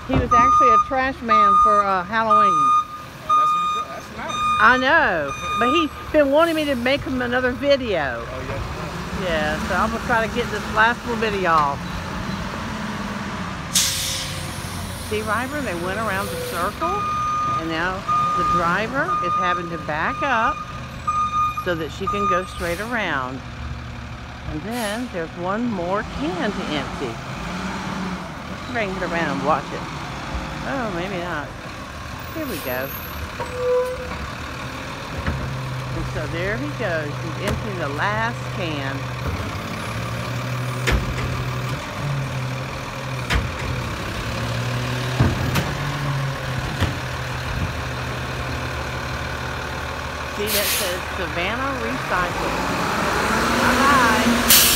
He was actually a trash man for Halloween. Oh, that's nice. I know, but he's been wanting me to make him another video. Oh, yes. Yeah, so I'm gonna try to get this last little video off. See, River, they went around the circle, and now the driver is having to back up so that she can go straight around. And then there's one more can to empty. Let's bring it around, watch it. Oh, maybe not. Here we go. And so there he goes. He's emptying the last can. See, that says Savannah Recycling. Bye-bye.